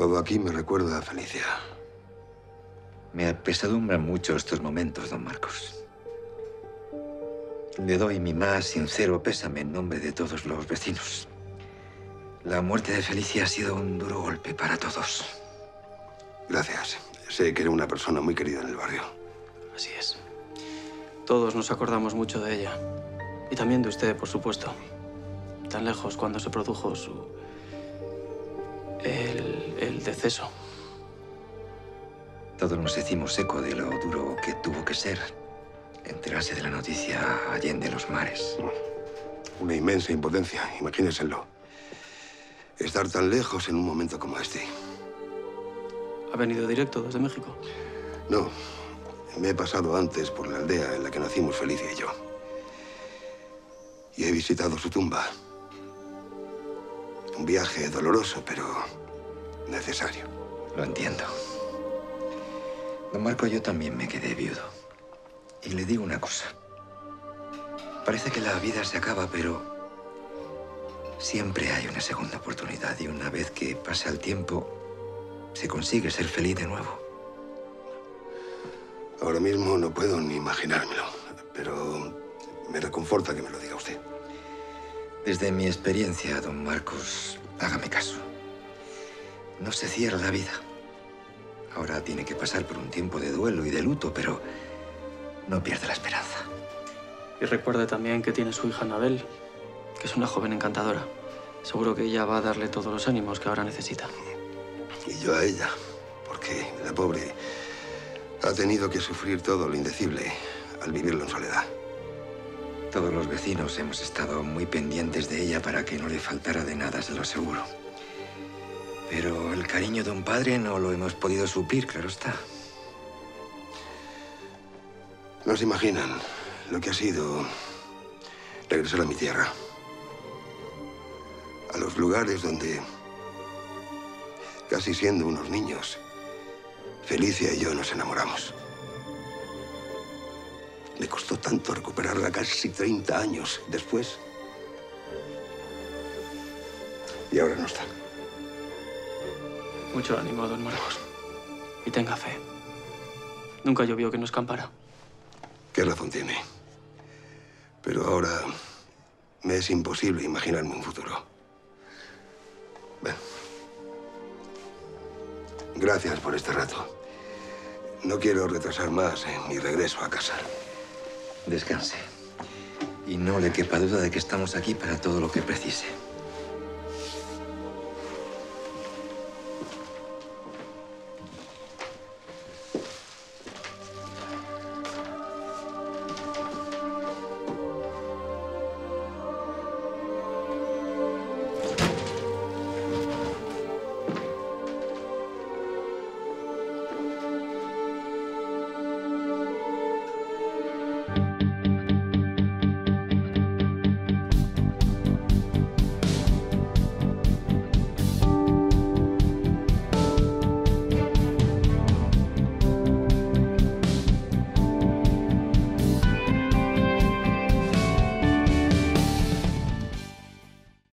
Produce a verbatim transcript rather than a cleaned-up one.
Todo aquí me recuerda a Felicia. Me apesadumbran mucho estos momentos, don Marcos. Le doy mi más sincero pésame en nombre de todos los vecinos. La muerte de Felicia ha sido un duro golpe para todos. Gracias. Sé que era una persona muy querida en el barrio. Así es. Todos nos acordamos mucho de ella. Y también de usted, por supuesto. Tan lejos cuando se produjo su... el, el deceso. Todos nos hicimos eco de lo duro que tuvo que ser enterarse de la noticia allende los mares. Una inmensa impotencia, imagínenselo. Estar tan lejos en un momento como este. ¿Ha venido directo desde México? No. Me he pasado antes por la aldea en la que nacimos Felicia y yo. Y he visitado su tumba. Un viaje doloroso, pero necesario. Lo entiendo. Don Marco, yo también me quedé viudo. Y le digo una cosa. Parece que la vida se acaba, pero siempre hay una segunda oportunidad. Y una vez que pasa el tiempo, se consigue ser feliz de nuevo. Ahora mismo no puedo ni imaginármelo, pero me reconforta que me lo diga usted. Desde mi experiencia, don Marcos, hágame caso. No se cierra la vida. Ahora tiene que pasar por un tiempo de duelo y de luto, pero no pierda la esperanza. Y recuerde también que tiene su hija Anabel, que es una joven encantadora. Seguro que ella va a darle todos los ánimos que ahora necesita. Y yo a ella, porque la pobre ha tenido que sufrir todo lo indecible al vivirlo en soledad. Todos los vecinos hemos estado muy pendientes de ella para que no le faltara de nada, se lo aseguro. Pero el cariño de un padre no lo hemos podido suplir, claro está. No se imaginan lo que ha sido regresar a mi tierra. A los lugares donde, casi siendo unos niños, Felicia y yo nos enamoramos. Me costó tanto recuperarla casi treinta años después. Y ahora no está. Mucho ánimo, don Marcos. Y tenga fe. Nunca llovió que no escampara. ¿Qué razón tiene? Pero ahora me es imposible imaginarme un futuro. Bueno. Gracias por este rato. No quiero retrasar más en mi regreso a casa. Descanse. Y no le quepa duda de que estamos aquí para todo lo que precise.